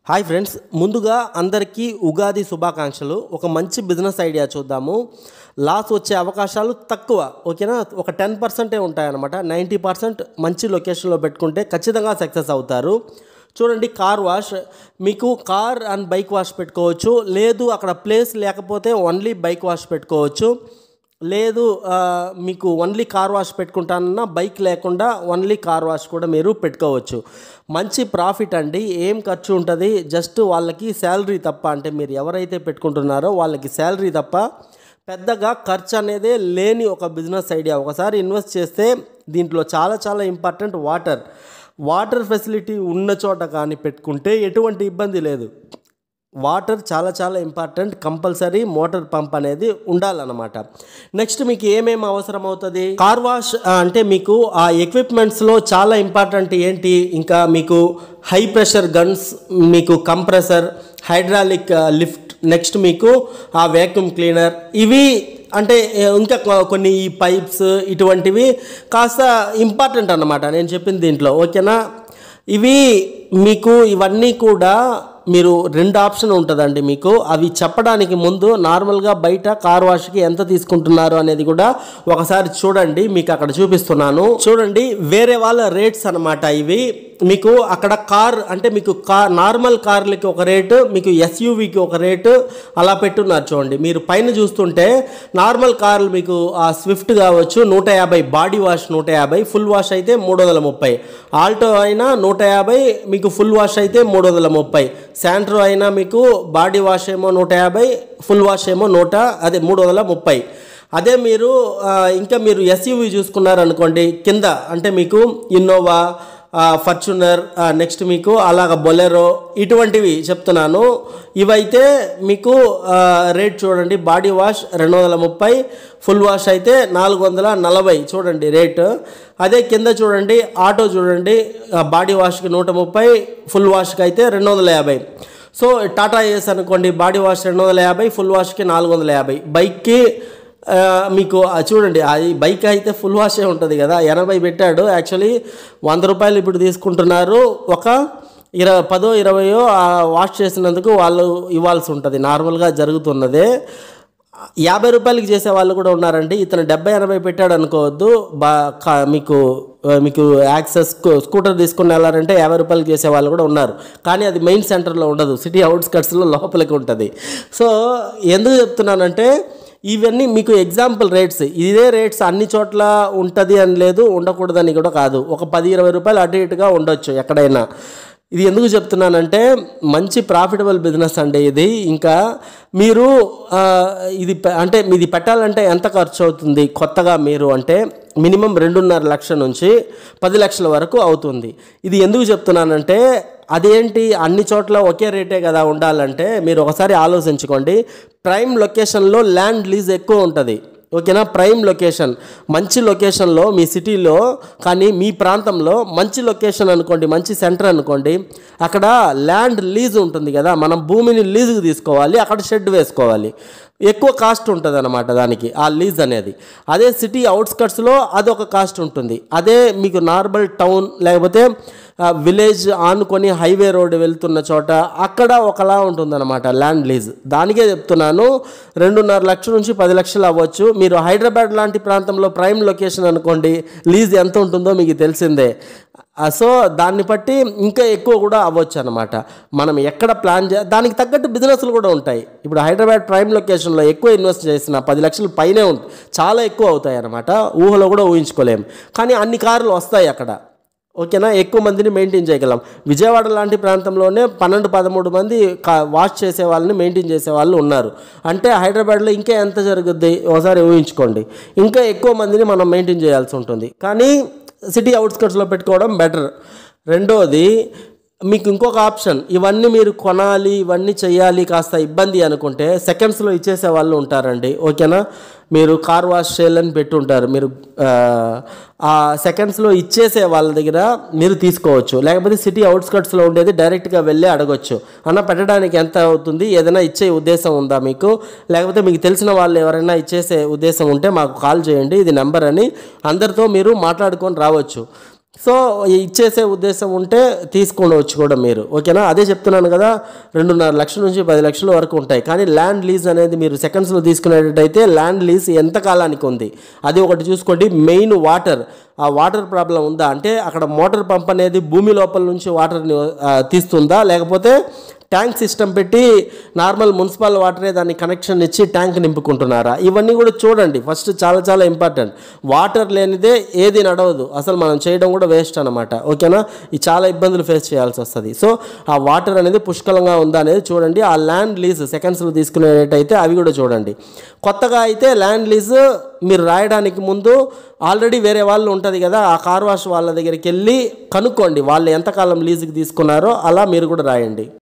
Hi friends, ముందుగా అందరికీ ఉగాది శుభాకాంక్షలు. ఒక మంచి బిజినెస్ ఐడియా చూద్దాము. లాస్ వచ్చే అవకాశాలు తక్కువ, ఓకేనా? ఒక 10% ఉంటాయన్నమాట. 90% మంచి లొకేషన్లో పెట్టుకుంటే ఖచ్చితంగా సక్సెస్ అవుతారు. చూడండి, కార్ వాష్. మీకు కార్ అండ్ బైక్ వాష్ పెట్టుకోవచ్చు. లేదు అక్కడ ప్లేస్ లేకపోతే ఓన్లీ బైక్ వాష్ పెట్టుకోవచ్చు. లేదు మీకు ఓన్లీ కార్ వాష్ పెట్టుకుంటానన్నా బైక్ లేకుండా ఓన్లీ కార్ వాష్ కూడా మీరు పెట్టుకోవచ్చు. మంచి ప్రాఫిట్ అండి. ఏం ఖర్చు ఉంటుంది? జస్ట్ వాళ్ళకి శాలరీ తప్ప, అంటే మీరు ఎవరైతే పెట్టుకుంటున్నారో వాళ్ళకి శాలరీ తప్ప పెద్దగా ఖర్చు అనేదే లేని ఒక బిజినెస్ ఐడియా. ఒకసారి ఇన్వెస్ట్ చేస్తే దీంట్లో చాలా ఇంపార్టెంట్ వాటర్ ఫెసిలిటీ ఉన్న చోట కానీ పెట్టుకుంటే ఎటువంటి ఇబ్బంది లేదు. వాటర్ చాలా ఇంపార్టెంట్. కంపల్సరీ మోటార్ పంప్ అనేది ఉండాలన్నమాట. నెక్స్ట్ మీకు ఏమేమి అవసరం అవుతుంది? కార్ వాష్ అంటే మీకు ఆ ఎక్విప్మెంట్స్లో చాలా ఇంపార్టెంట్ ఏంటి? ఇంకా మీకు హై ప్రెషర్ గన్స్, మీకు కంప్రెసర్, హైడ్రాలిక్ లిఫ్ట్, నెక్స్ట్ మీకు ఆ వ్యాక్యూమ్ క్లీనర్, ఇవి అంటే ఇంకా కొన్ని ఈ పైప్స్ ఇటువంటివి కాస్త ఇంపార్టెంట్ అన్నమాట నేను చెప్పింది దీంట్లో, ఓకేనా? ఇవన్నీ కూడా మీరు 2 ఆప్షన్ ఉంటుందండి మీకు. అవి చెప్పడానికి ముందు నార్మల్గా బయట కార్ వాష్కి ఎంత తీసుకుంటున్నారు అనేది కూడా ఒకసారి చూడండి. మీకు అక్కడ చూపిస్తున్నాను చూడండి. వేరే వాళ్ళ రేట్స్ అనమాట ఇవి. మీకు అక్కడ కార్ అంటే మీకు నార్మల్ కార్లకి ఒక రేటు, మీకు ఎస్యూవీకి ఒక రేటు అలా పెట్టున్నారు చూడండి. మీరు పైన చూస్తుంటే నార్మల్ కార్లు మీకు ఆ స్విఫ్ట్ కావచ్చు 150, బాడీ వాష్ 150, ఫుల్ వాష్ అయితే 330, ఆల్టో అయినా 150, మీకు ఫుల్ వాష్ అయితే 330, శాంట్రో అయినా మీకు బాడీ వాష్ ఏమో 150, ఫుల్ వాష్ ఏమో 330. అదే మీరు ఇంకా మీరు ఎస్యూవీ చూసుకున్నారనుకోండి, కింద అంటే మీకు ఇన్నోవా, ఫార్చునర్, నెక్స్ట్ మీకు అలాగ బొలెరో, ఇటువంటివి చెప్తున్నాను. ఇవైతే మీకు రేట్ చూడండి. బాడీ వాష్ 230, ఫుల్ వాష్ అయితే 440 చూడండి రేటు. అదే కింద చూడండి, ఆటో చూడండి, బాడీ వాష్కి 130, ఫుల్ వాష్కి అయితే 250. సో టాటా ఏస్ అనుకోండి, బాడీ వాష్ 250, ఫుల్ వాష్కి 450. బైక్కి మీకు చూడండి, అది బైక్ అయితే ఫుల్ వాషే ఉంటుంది కదా, 80 పెట్టాడు. యాక్చువల్లీ 100 రూపాయలు ఇప్పుడు తీసుకుంటున్నారు. ఒక 10-20 వాష్ చేసినందుకు వాళ్ళు ఇవ్వాల్సి ఉంటుంది. నార్మల్గా జరుగుతున్నదే. 50 రూపాయలకి చేసే వాళ్ళు కూడా ఉన్నారండి. ఇతను 70-80 పెట్టాడు అనుకోవద్దు. మీకు యాక్సెస్ స్కూటర్ తీసుకుని వెళ్ళారంటే 50 రూపాయలకి చేసే వాళ్ళు కూడా ఉన్నారు. కానీ అది మెయిన్ సెంటర్లో ఉండదు, సిటీ అవుట్స్కట్స్లో లోపలికి ఉంటుంది. సో ఎందుకు చెప్తున్నానంటే ఇవన్నీ మీకు ఎగ్జాంపుల్ రేట్స్. ఇదే రేట్స్ అన్ని చోట్ల ఉంటుంది అని లేదు, ఉండకూడదని కూడా కాదు. ఒక 10-20 రూపాయలు అటు ఇటుగా ఉండొచ్చు ఎక్కడైనా. ఇది ఎందుకు చెప్తున్నానంటే మంచి ప్రాఫిటబుల్ బిజినెస్ అండి ఇది. ఇంకా మీరు ఇది పెట్టాలంటే ఎంత ఖర్చు అవుతుంది కొత్తగా మీరు అంటే మినిమం 2.5 లక్షల నుంచి 10 లక్షల వరకు అవుతుంది. ఇది ఎందుకు చెప్తున్నానంటే అదేంటి అన్ని చోట్ల ఒకే రేటే కదా ఉండాలంటే మీరు ఒకసారి ఆలోచించుకోండి. ప్రైమ్ లొకేషన్లో ల్యాండ్ లీజ్ ఎక్కువ ఉంటుంది, ఓకేనా? ప్రైమ్ లొకేషన్, మంచి లొకేషన్లో మీ సిటీలో కానీ మీ ప్రాంతంలో మంచి లొకేషన్ అనుకోండి, మంచి సెంటర్ అనుకోండి, అక్కడ ల్యాండ్ లీజ్ ఉంటుంది కదా, మనం భూమిని లీజుకు తీసుకోవాలి, అక్కడ షెడ్ వేసుకోవాలి. ఎక్కువ కాస్ట్ ఉంటుంది అన్నమాట దానికి, ఆ లీజ్ అనేది. అదే సిటీ అవుట్స్కట్స్లో అదొక కాస్ట్ ఉంటుంది. అదే మీకు నార్మల్ టౌన్ లేకపోతే విలేజ్ ఆనుకొని హైవే రోడ్డు వెళ్తున్న చోట అక్కడ ఒకలా ఉంటుందన్నమాట ల్యాండ్ లీజ్. దానికే చెప్తున్నాను 2.5 లక్షల నుంచి 10 లక్షలు అవ్వచ్చు. మీరు హైదరాబాద్ లాంటి ప్రాంతంలో ప్రైమ్ లొకేషన్ అనుకోండి, లీజ్ ఎంత ఉంటుందో మీకు తెలిసిందే. సో దాన్ని బట్టి ఇంకా ఎక్కువ కూడా అవ్వచ్చు అనమాట. మనం ఎక్కడ ప్లాన్ దానికి తగ్గట్టు బిజినెస్లు కూడా ఉంటాయి. ఇప్పుడు హైదరాబాద్ ప్రైమ్ లొకేషన్లో ఎక్కువ ఇన్వెస్ట్ చేసిన 10 లక్షల పైనే ఉంటుంది, చాలా ఎక్కువ అవుతాయి అన్నమాట. ఊహలో కూడా ఊహించుకోలేము. కానీ అన్ని కార్లు వస్తాయి అక్కడ, ఓకేనా? ఎక్కువ మందిని మెయింటైన్ చేయగలం. విజయవాడ లాంటి ప్రాంతంలోనే 12-13 మంది వాష్ చేసే వాళ్ళని మెయింటైన్ చేసే వాళ్ళు ఉన్నారు. అంటే హైదరాబాద్లో ఇంకా ఎంత జరుగుద్ది ఒకసారి ఊహించుకోండి. ఇంకా ఎక్కువ మందిని మనం మెయింటైన్ చేయాల్సి ఉంటుంది. కానీ సిటీ అవుట్స్కట్స్లో పెట్టుకోవడం బెటర్. రెండోది మీకు ఇంకొక ఆప్షన్, ఇవన్నీ మీరు కొనాలి, ఇవన్నీ చేయాలి, కాస్త ఇబ్బంది అనుకుంటే సెకండ్స్లో ఇచ్చేసే వాళ్ళు ఉంటారండి, ఓకేనా? మీరు కార్ వాష్ చేయాలని పెట్టుంటారు, మీరు ఆ సెకండ్స్లో ఇచ్చేసే వాళ్ళ దగ్గర మీరు తీసుకోవచ్చు. లేకపోతే సిటీ అవుట్స్కట్స్లో ఉండేది డైరెక్ట్గా వెళ్ళి అడగొచ్చు, అన్న పెట్టడానికి ఎంత అవుతుంది, ఏదైనా ఇచ్చే ఉద్దేశం ఉందా మీకు, లేకపోతే మీకు తెలిసిన వాళ్ళు ఎవరైనా ఇచ్చేసే ఉద్దేశం ఉంటే మాకు కాల్ చేయండి, ఇది నెంబర్ అని అందరితో మీరు మాట్లాడుకొని రావచ్చు. సో ఇచ్చేసే ఉద్దేశం ఉంటే తీసుకోవచ్చు కూడా మీరు, ఓకేనా. అదే చెప్తున్నాను కదా, 2.5 లక్షల నుంచి 10 లక్షల వరకు ఉంటాయి. కానీ ల్యాండ్ లీజ్ అనేది మీరు సెకండ్స్లో తీసుకునేటట్టయితే ల్యాండ్ లీజ్ ఎంత కాలానికి ఉంది అది ఒకటి చూసుకోండి. మెయిన్ వాటర్, ఆ వాటర్ ప్రాబ్లం ఉందా అంటే అక్కడ మోటార్ పంప్ అనేది భూమి లోపల నుంచి వాటర్ని తీస్తుందా, లేకపోతే ట్యాంక్ సిస్టమ్ పెట్టి నార్మల్ మున్సిపల్ వాటరే దాన్ని కనెక్షన్ ఇచ్చి ట్యాంక్ నింపుకుంటున్నారా, ఇవన్నీ కూడా చూడండి ఫస్ట్. చాలా చాలా ఇంపార్టెంట్. వాటర్ లేనిదే ఏది నడవదు, అసలు మనం చేయడం కూడా వేస్ట్ అనమాట, ఓకేనా. ఈ చాలా ఇబ్బందులు ఫేస్ చేయాల్సి వస్తుంది. సో ఆ వాటర్ అనేది పుష్కలంగా ఉందా అనేది చూడండి. ఆ ల్యాండ్ లీజ్ సెకండ్స్లో తీసుకునేటైతే అవి కూడా చూడండి. కొత్తగా అయితే ల్యాండ్ లీజ్ మీరు రాయడానికి ముందు ఆల్రెడీ వేరే వాళ్ళు ఉంటుంది కదా, ఆ కార్ వాష్ వాళ్ళ దగ్గరికి వెళ్ళి కనుక్కోండి వాళ్ళు ఎంతకాలం లీజుకి తీసుకున్నారో, అలా మీరు కూడా రాయండి.